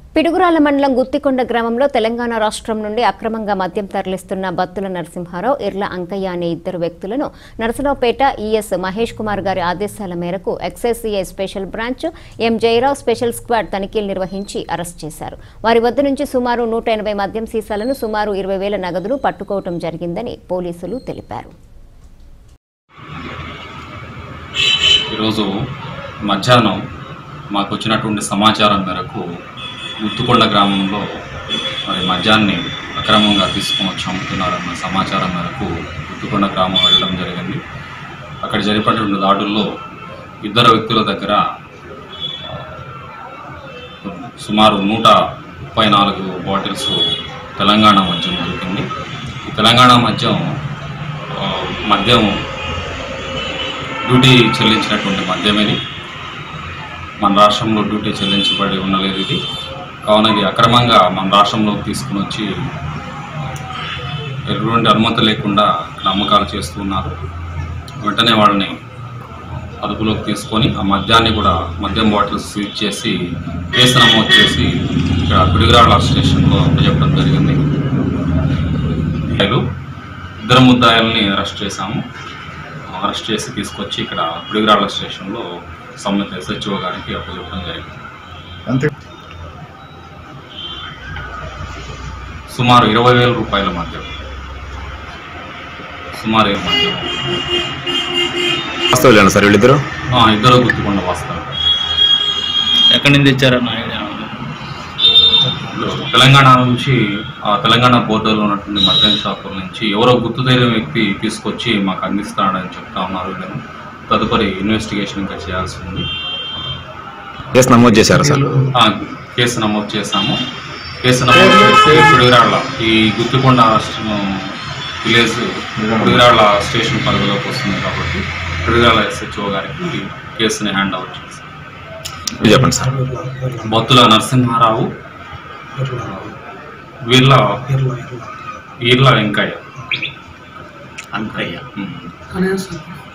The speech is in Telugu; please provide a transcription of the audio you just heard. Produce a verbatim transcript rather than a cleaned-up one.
పిడుగురాల మండలం గుత్తికొండ గ్రామంలో తెలంగాణ రాష్ట్రం నుండి అక్రమంగా మద్యం తరలిస్తున్న బత్తుల నరసింహారావు, ఇర్ల అంకయ్య అనే ఇద్దరు వ్యక్తులను నరసరావుపేట ఈఎస్ మహేష్ కుమార్ గారి ఆదేశాల మేరకు excise CI special branch M Jayarao special squad తనిఖీలు నిర్వహించి అరెస్ట్ చేశారు. వారి వద్ద నుంచి సుమారు నూట ఎనభై మద్యం సీసాలను, సుమారు ఇరవై వేల నగదును పట్టుకోవడం జరిగిందని పోలీసులు తెలిపారు. ఈరోజు మధ్యాహ్నం మాకు వచ్చినటువంటి సమాచారం మేరకు గుత్తికొండ గ్రామంలో మరి మద్యాన్ని అక్రమంగా తీసుకొని వచ్చి అమ్ముతున్నారన్న సమాచారం మేరకు గుత్తికొండ గ్రామం వెళ్ళడం జరిగింది. అక్కడ జరిపినటువంటి దాడుల్లో ఇద్దరు వ్యక్తుల దగ్గర సుమారు నూట ముప్పై నాలుగు బాటిల్స్ తెలంగాణ మద్యం దొరికింది. ఈ తెలంగాణ మద్యం మద్యం డ్యూటీ చెల్లించినటువంటి మద్యం ఇది. మన రాష్ట్రంలో డ్యూటీ చెల్లించబడి ఉండలేదు ఇది. కావున ఇది అక్రమంగా మన రాష్ట్రంలోకి తీసుకుని వచ్చి ఎటువంటి అనుమతి లేకుండా అమ్మకాలు చేస్తున్నారు. వెంటనే వాళ్ళని అదుపులోకి తీసుకొని ఆ మద్యాన్ని కూడా మద్యం బాటిల్స్ సీజ్ చేసి కేసు నమోదు చేసి ఇక్కడ పిడుగురాళ్ళ స్టేషన్లో అప్పచెప్పడం జరిగింది. ఇద్దరు ముద్దాయిల్ని అరెస్ట్ చేశాము. అరెస్ట్ చేసి తీసుకొచ్చి ఇక్కడ పిడుగురాళ్ళ స్టేషన్లో సంబంధిత ఎస్హెచ్ఓ గారికి అప్పచెప్పడం జరిగింది. సుమారు ఇరవై వేల రూపాయల మధ్య సుమారు వాస్తవులేనా సార్ వీళ్ళిద్దరు? ఇద్దరు గుర్తుకొండ వాస్తవం. ఎక్కడి నుంచి తెచ్చారన్న ఐడియా? తెలంగాణ నుంచి ఆ తెలంగాణ బోర్డర్లో ఉన్నటువంటి మద్యం షాపుల నుంచి ఎవరో గుర్తు తెలియని వ్యక్తి తీసుకొచ్చి మాకు అందిస్తాడని చెప్తా ఉన్నారు. వీళ్ళను తదుపరి ఇన్వెస్టిగేషన్ ఇంకా చేయాల్సి ఉంది. కేసు నమోదు చేశారు సార్? కేసు నమోదు చేశాము. కేసు నమోదు చేసి పిడుగురాళ్ళ ఈ గుత్తికొండ విలేజ్ పిడుగురాళ్ళ స్టేషన్ పరిధిలోకి వస్తుంది కాబట్టి పిడుగురాళ్ళ ఎస్హెచ్ఓ గారికి కేసుని హ్యాండ్ ఓవర్ చేశారు. చెప్పండి సార్. బత్తుల నరసింహారావు, వీర్ల ఈర్ల వెంకయ్య అంకయ్య